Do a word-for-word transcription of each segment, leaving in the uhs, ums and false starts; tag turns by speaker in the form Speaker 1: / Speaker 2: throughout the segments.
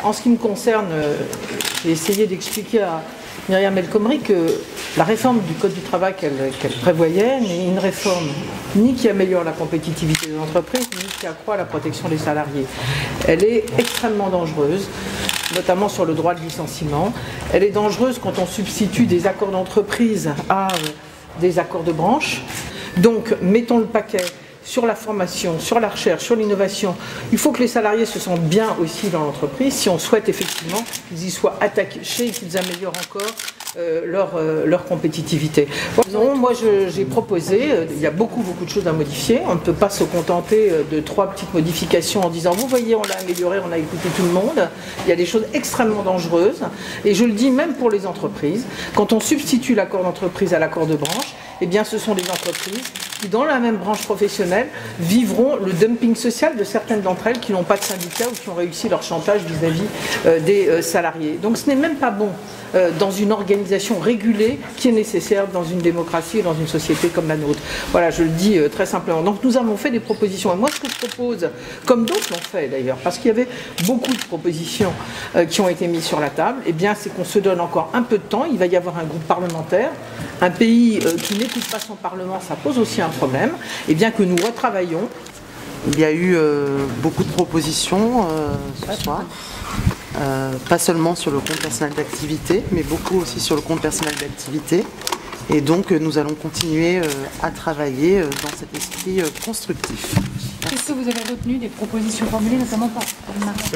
Speaker 1: En ce qui me concerne, euh, j'ai essayé d'expliquer à Myriam El Khomri que la réforme du Code du travail qu'elle qu'elle prévoyait n'est une réforme ni qui améliore la compétitivité des entreprises, ni qui accroît la protection des salariés. Elle est extrêmement dangereuse, notamment sur le droit de licenciement. Elle est dangereuse quand on substitue des accords d'entreprise à euh, des accords de branche. Donc, mettons le paquet sur la formation, sur la recherche, sur l'innovation. Il faut que les salariés se sentent bien aussi dans l'entreprise si on souhaite effectivement qu'ils y soient attachés et qu'ils améliorent encore euh, leur, euh, leur compétitivité. Non, moi j'ai proposé, euh, il y a beaucoup beaucoup de choses à modifier. On ne peut pas se contenter euh, de trois petites modifications en disant vous voyez on l'a amélioré, on a écouté tout le monde. Il y a des choses extrêmement dangereuses et je le dis même pour les entreprises. Quand on substitue l'accord d'entreprise à l'accord de branche, eh bien ce sont des entreprises qui, dans la même branche professionnelle, vivront le dumping social de certaines d'entre elles qui n'ont pas de syndicat ou qui ont réussi leur chantage vis-à-vis euh, des euh, salariés. Donc ce n'est même pas bon euh, dans une organisation régulée qui est nécessaire dans une démocratie et dans une société comme la nôtre. Voilà, je le dis euh, très simplement. Donc nous avons fait des propositions. Et moi, ce que je propose, comme d'autres l'ont fait d'ailleurs, parce qu'il y avait beaucoup de propositions euh, qui ont été mises sur la table, eh bien c'est qu'on se donne encore un peu de temps. Il va y avoir un groupe parlementaire. Un pays euh, qui n'écoute pas son Parlement, ça pose aussi un problème, et bien que nous retravaillons.
Speaker 2: Il y a eu euh, beaucoup de propositions euh, ce soir, euh, pas seulement sur le compte personnel d'activité, mais beaucoup aussi sur le compte personnel d'activité. Et donc euh, nous allons continuer euh, à travailler euh, dans cet esprit euh, constructif.
Speaker 3: Qu'est-ce que vous avez retenu des propositions formulées, notamment par Marc ?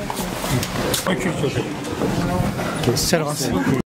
Speaker 4: C'est pas ce qu'il a dit.